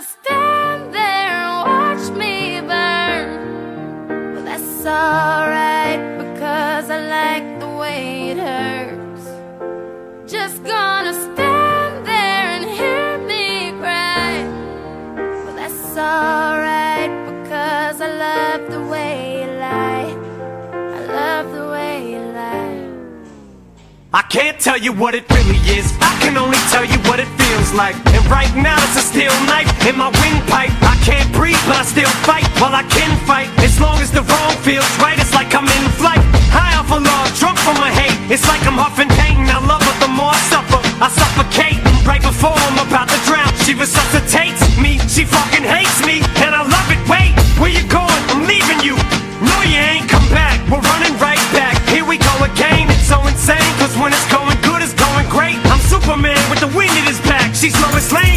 gonna stand there and watch me burn. Well, that's alright, because I like the way it hurts. Just gonna stand there and hear me cry. Well, that's alright, because I love the way you lie. I love the way you lie. I can't tell you what it really is, I can only tell you what it feels like. And right now it's a steel knife in my windpipe. I can't breathe but I still fight, while I can fight. As long as the wrong feels right, it's like I'm in flight. High off of love, drunk from my hate, it's like I'm huffing pain. I love her, the more I suffer, I suffocate. Right before I'm about to drown, she resuscitates me. She fucking hates me, and I love it. Wait, where you going? I'm leaving you. No, you ain't come back, we're running right back. Here we go again, it's so insane, cause when it's going good, it's going great. I'm Superman with the wind in his back. She's Lois Lane.